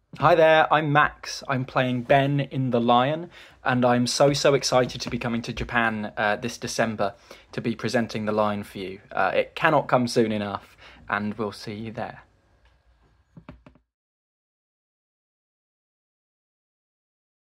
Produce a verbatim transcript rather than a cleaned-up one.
Hi there, I'm Max. I'm playing Ben in The Lion, and I'm so, so excited to be coming to Japan uh, this December to be presenting The Lion for you. Uh, it cannot come soon enough, and we'll see you there.